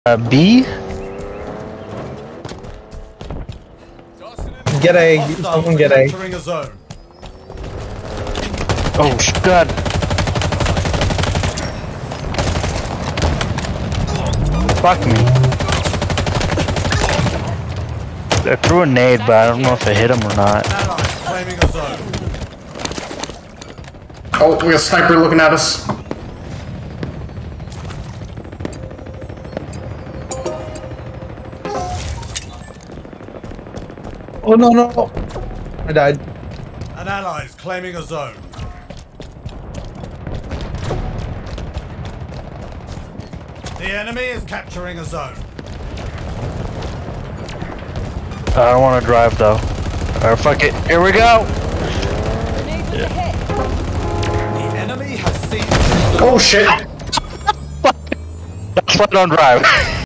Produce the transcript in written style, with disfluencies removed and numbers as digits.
B? Get A. Someone get A. Oh, God. Fuck me. I threw a nade, but I don't know if it hit him or not. Oh, we got a sniper looking at us. Oh no, no. I died. An ally is claiming a zone. The enemy is capturing a zone. I don't want to drive though. Alright, fuck it. Here we go! The enemy has seized. Oh shit! That's why I don't drive.